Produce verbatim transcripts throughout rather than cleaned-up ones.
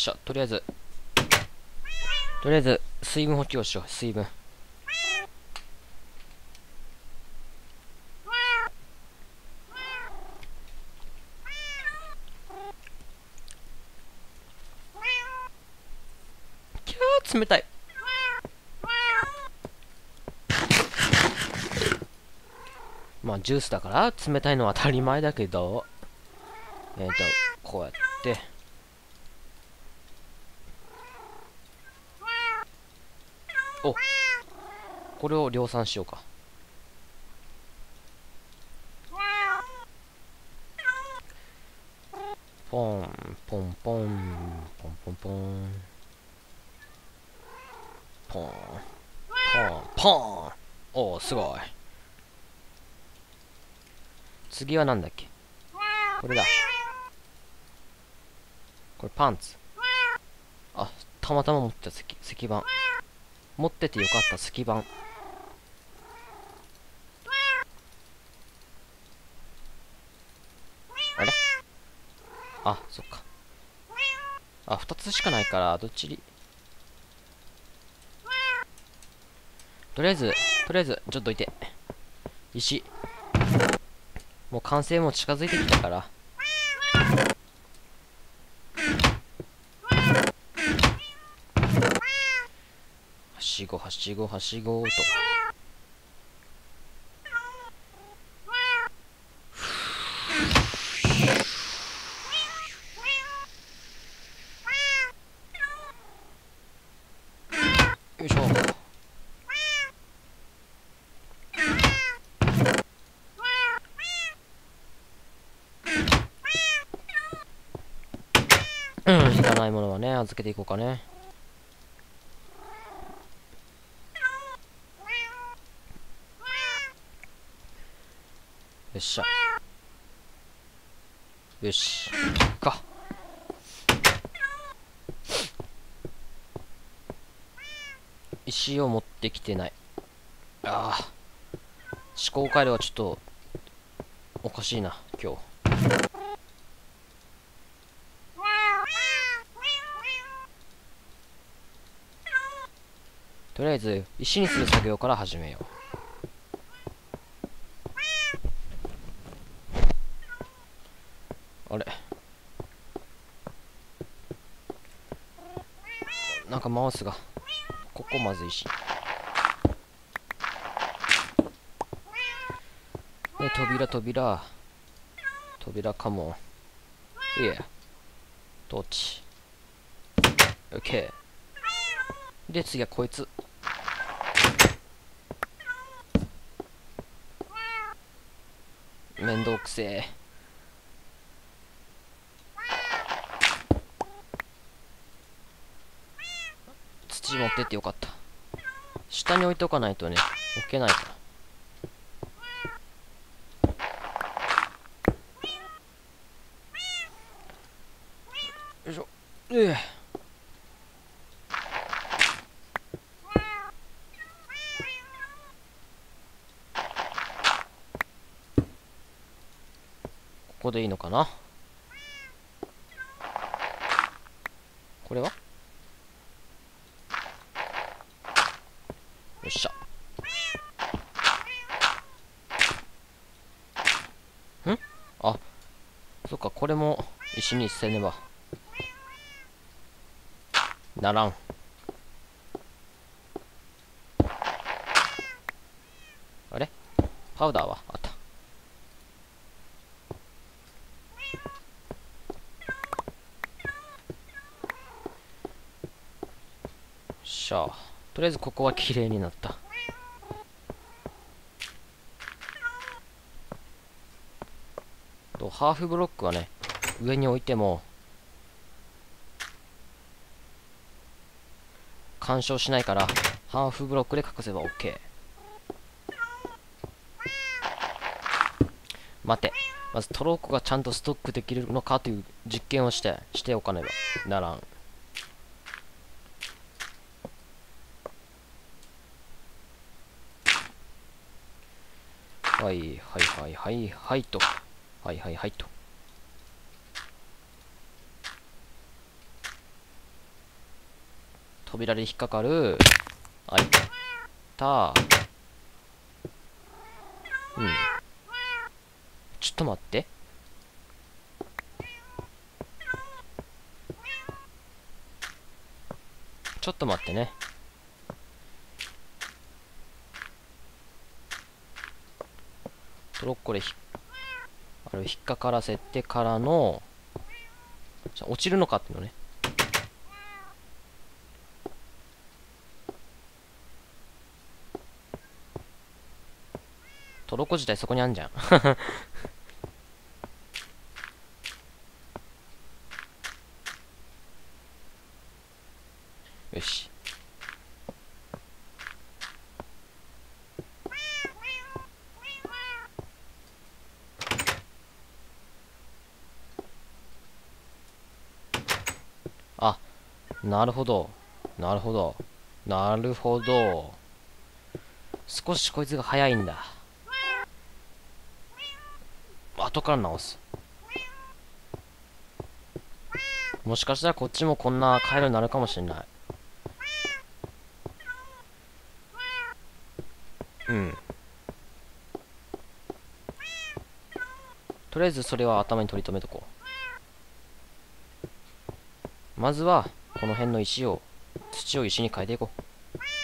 しゃ、とりあえずとりあえず水分補給をしよう。水分。キャー、冷たい。まあジュースだから冷たいのは当たり前だけど、えっとこうやってお、これを量産しようか。ポンポンポンポンポンポンポンポンポン。おお、すごい。次はなんだっけ。これだ。これパンツ。あ、たまたま持ってた石石板。持っててよかった、石板。あれ、あ、そっか。あ、二つしかないからどっちに。とりあえずとりあえずちょっといて。石もう完成も近づいてきたから、はしごはしごはしごと。よいしょ。うん、いらないものはね、預けていこうかね。よっしゃ。よし。か。石を持ってきてない。ああ。思考回路はちょっと、おかしいな、今日。とりあえず、石にする作業から始めよう。あれ、なんかマウスが、ここまず石。え、扉扉扉カモン。いえ、トーチ。オッケー。で次はこいつ。めんどくせえ。土持ってってよかった。下に置いておかないとね、置けないから。よいしょ。ええ。ここでいいのかな。これはよっしゃ。ん、あ、そっか、これも石にせねばならん。あれ、パウダーはあった。しゃあ、とりあえずここは綺麗になった。とハーフブロックはね、上に置いても干渉しないから、ハーフブロックで隠せば OK。 待て、まずトロッコがちゃんとストックできるのかという実験をしてしておかねばならん。はいはいはいはいはいと、はいはいはいと。 扉で引っかかる。あ、いった。うん。ちょっと待って。ちょっと待ってね。トロッコでひあれ引っかからせてからの、じゃ落ちるのかっていうのね。トロッコ自体そこにあんじゃん。よし。あ、なるほど。なるほど。なるほど。少しこいつが早いんだ。後から直す。もしかしたらこっちもこんな回路になるかもしれない。うん。とりあえずそれは頭に取り留めとこう。まずはこの辺の石を土を石に変えていこう。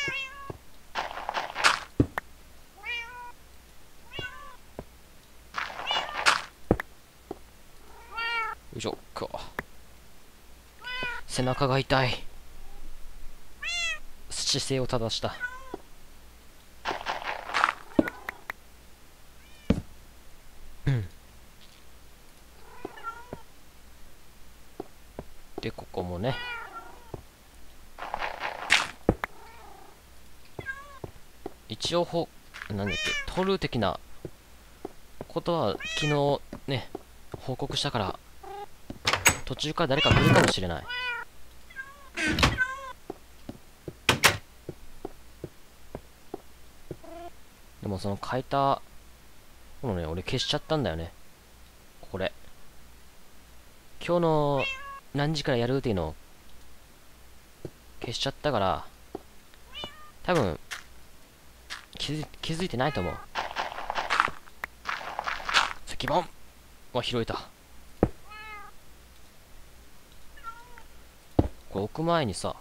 よいしょ。くわ、背中が痛い。姿勢を正した。でここもね、一応ほなんだっけ、トル的なことは昨日ね報告したから、途中から誰か来るかもしれない。でもその変えたものね、俺消しちゃったんだよね。これ今日の何時からやるっていうのを消しちゃったから、多分気づ気づいてないと思う。石板は拾えた。これ置く前にさ、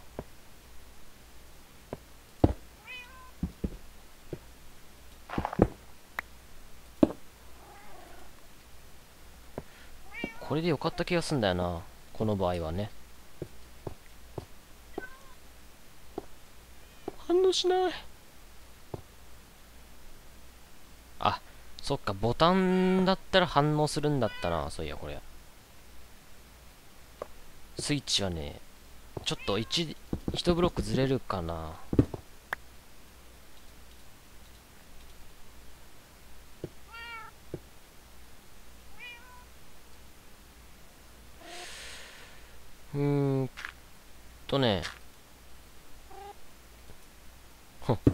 これでよかった気がすんだよな、この場合はね。反応しない。あ、そっか、ボタンだったら反応するんだったな。そういや、これスイッチはね、ちょっと 1, 1ブロックずれるかな。うーんとね、ほっ、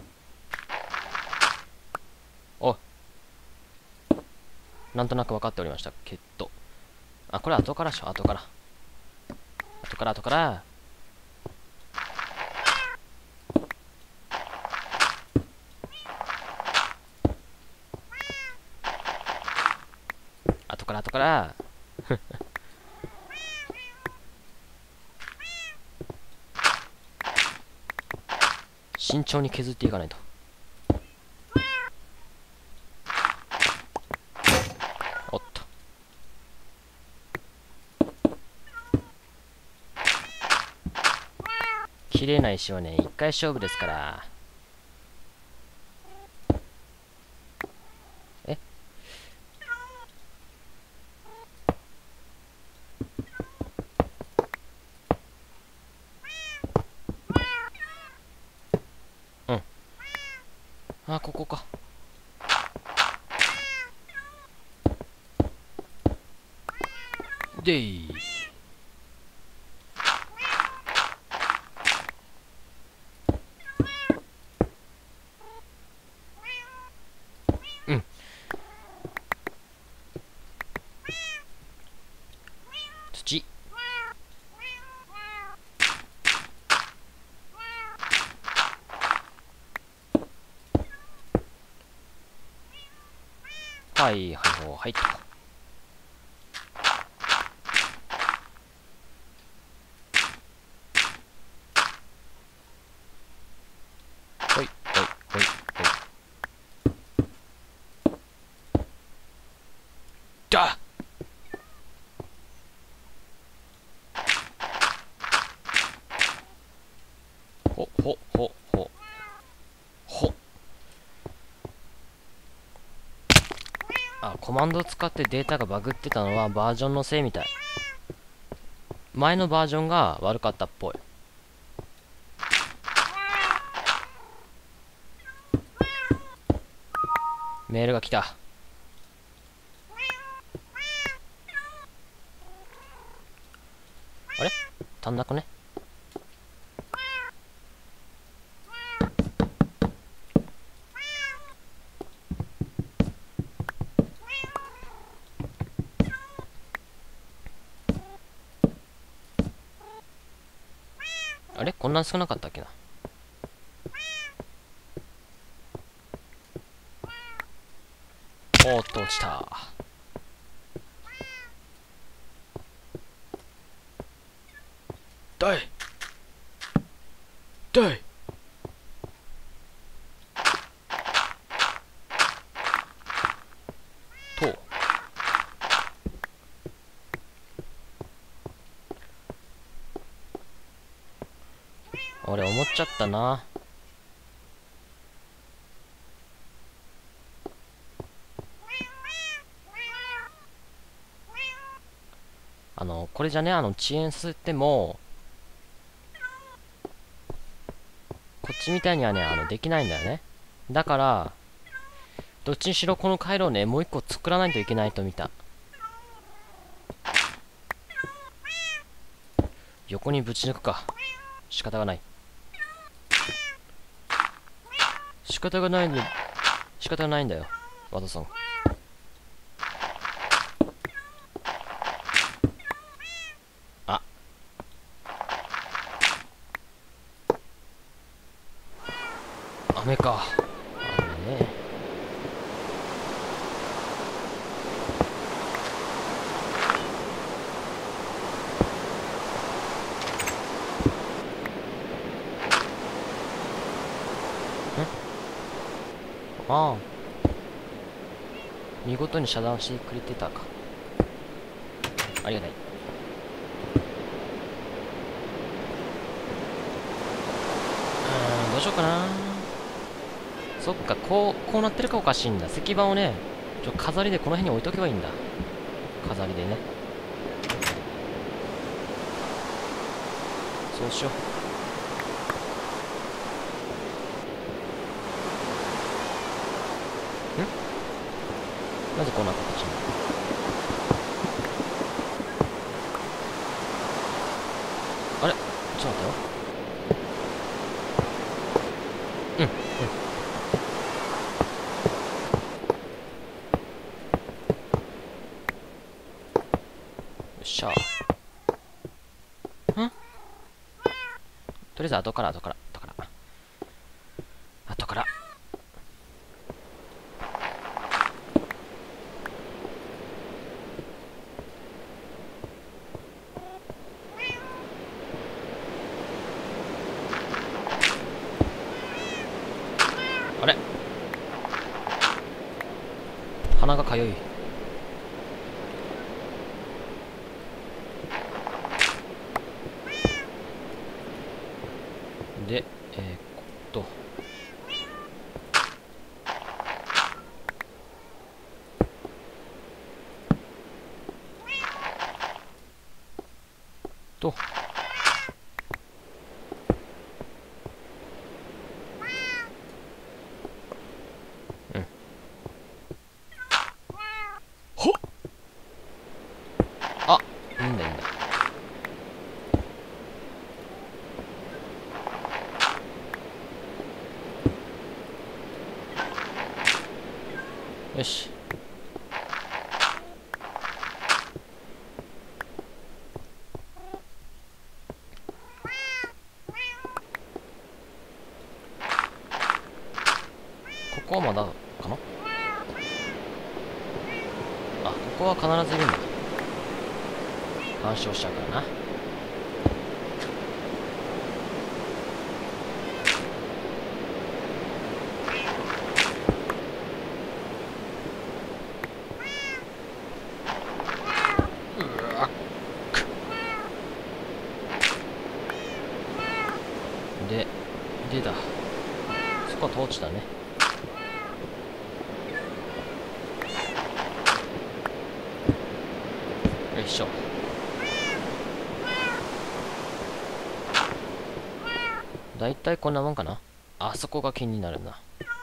お、なんとなく分かっておりましたけど、あ、これ後からでしょ、後から後から後から後から後から慎重に削っていかないと。おっと、綺麗な石はね、一回勝負ですから。え、うん、あ、ここか。でい、うん、土、 はいはいはいはいと。ほいほいほいほい。だほほほほほ。あ、コマンドを使ってデータがバグってたのはバージョンのせいみたい。前のバージョンが悪かったっぽい。メールが来た。あれ足んなくね？あれこんなに少なかったっけな。おーっと落ちた。だいだいと俺思っちゃったな。あのこれじゃね、あの遅延吸ってもこっちみたいにはね、あのできないんだよね。だからどっちにしろこの回路をねもう一個作らないといけないと見た。横にぶち抜くか。仕方がない。仕方がないんで仕方がないんだよワトソン。あ、雨か。雨ね。ああ、見事に遮断してくれてたか。ありがたい。うーん、どうしようかな。そっか、こうこうなってるかおかしいんだ。石板をねちょ飾りでこの辺に置いとけばいいんだ。飾りでね。そうしよう。なぜこんな形に。あれちょっと待ってよ。うんうん。よっしゃ。んとりあえず後から後から後から後から。あれ鼻がかゆい。でえー、っととうんほっ。あ、いいんだいいんだ。よし。ここはまだかな。 あ、ここは必ずいるんだ。干渉しちゃうからな。うわっくで、でだ。そこはトーチだね。よいしょ。だいたいこんなもんかな。あそこが気になるな。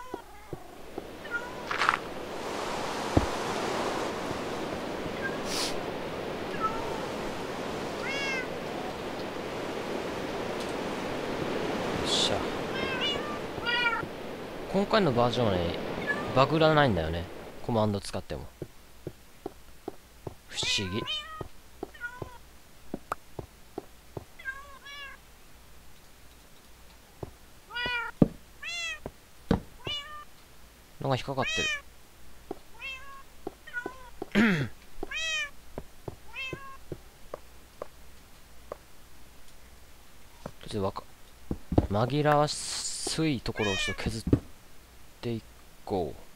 今回のバージョンはね、バグらないんだよね。コマンド使っても。不思議。なんか引っかかってる。ちょっとわか、紛らわしいところをちょっと削っていこう。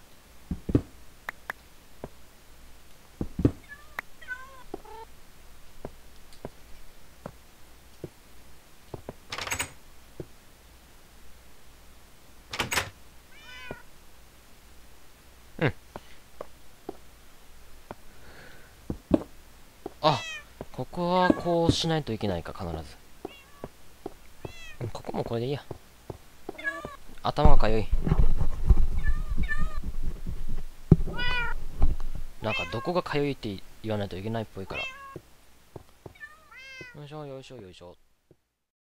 うん。あ、ここはこうしないといけないか、必ず。うん、ここもこれでいいや。頭がかゆい。なんかどこがかゆいって言わないといけないっぽいから。よいしょよいしょよいしょ。